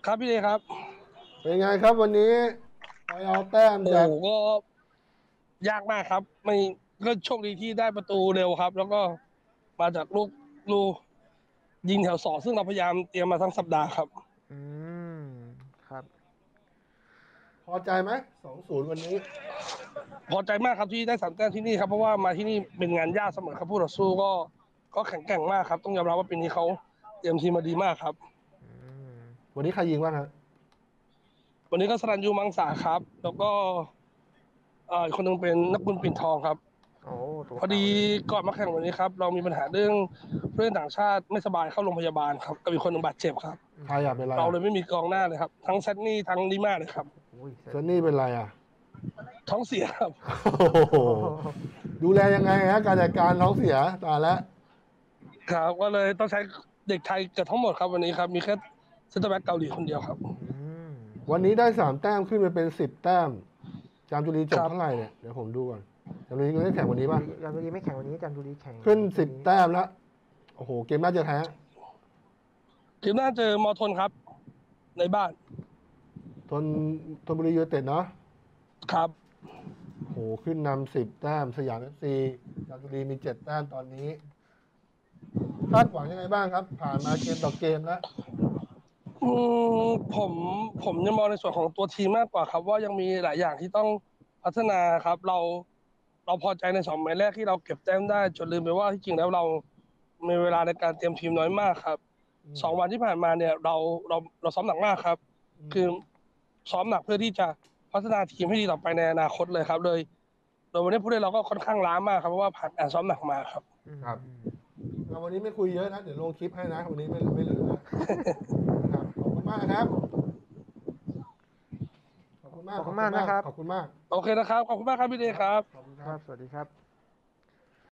ครับพี่เดครับเป็นไงครับวันนี้ไปเอาแต้มโอ้จากก็ยากมากครับไม่ก็โชคดีที่ได้ประตูเร็วครับแล้วก็มาจากลูกยิงแถวสองซึ่งเราพยายามเตรียมมาทั้งสัปดาห์ครับอืมครับพอใจไหม2-0วันนี้พอใจมากครับที่ได้สามแต้มที่นี่ครับเพราะว่ามาที่นี่เป็นงานยากเสมอครับผู้ต่อสู้ก็แข็งแกร่งมากครับต้องยอมรับว่าปีนี้เขาเตรียมทีมมาดีมากครับอืมวันนี้ใครยิงบ้างครับวันนี้ก็สรัญยูมังสาครับแล้วก็อีกคนหนึงเป็นนักบุญปิ่นทองครับโอ้ตัวพอดีเก่าเลยก่อนมาแข่งวันนี้ครับเรามีปัญหาเรื่องเพื่อนต่างชาติไม่สบายเข้าโรงพยาบาลครับกับอีกคนหนึ่งบาดเจ็บครับใครอ่ะเป็นไรเราอ่ะเลยไม่มีกองหน้าเลยครับทั้งแซดนี่ทั้งลิม่าเลยครับอุ้ยเซเซนนี่เป็นไรอ่ะท้องเสียครับโอ้โหดูแลยังไงฮะการจัดการท้องเสียตายแล้วครับก็เลยต้องใช้เด็กไทยเกือบทั้งหมดครับวันนี้ครับมีแค่เซนเตอร์แบ็กเกาหลีคนเดียวครับอืมวันนี้ได้3 แต้มขึ้นไปเป็น10 แต้มจามจุรีจบครับเท่าไหร่เนี่ยเดี๋ยวผมดูก่อนจามจุรีได้แข่งวันนี้ป่ะจันทบุรีไม่แข่งวันนี้จันทบุรีแข่งขึ้นพรุ่งนี้ 10 แต้มแล้วโอ้โหเกมน่าจะแพ้ทีมหน้าเจอมอทนครับในบ้านทนธนบุรียูไนเต็ดเนาะครับโหขึ้นนำ10 แต้มสยามFCจามจุรีมี7 แต้มตอนนี้คาดหวังยังไงบ้างครับผ่านมาเกมต่อเกมแล้วอืมผมยังมองในส่วนของตัวทีมมากกว่าครับว่ายังมีหลายอย่างที่ต้องพัฒนาครับเราพอใจใน2 แมตช์แรกที่เราเก็บแต้มได้จนลืมไปว่าที่จริงแล้วเรามีเวลาในการเตรียมทีมน้อยมากครับ2 วันที่ผ่านมาเนี่ยเราซ้อมหนักมากครับคือซ้อมหนักเพื่อที่จะพัฒนาทีมให้ดีต่อไปในอนาคตเลยครับโดยวันนี้ผู้เล่นเราก็ค่อนข้างล้ามากครับเพราะว่าผ่านการซ้อมหนักมาครับครับเอาวันนี้ไม่คุยเยอะนะเดี๋ยวลงคลิปให้นะวันนี้ไม่เหลือนะครับขอบคุณมากครับขอบคุณมากขอบคุณมากนะครับขอบคุณมากโอเคนะครับขอบคุณมากครับพี่เดชครับขอบคุณคครัรับบสวัสดีครับ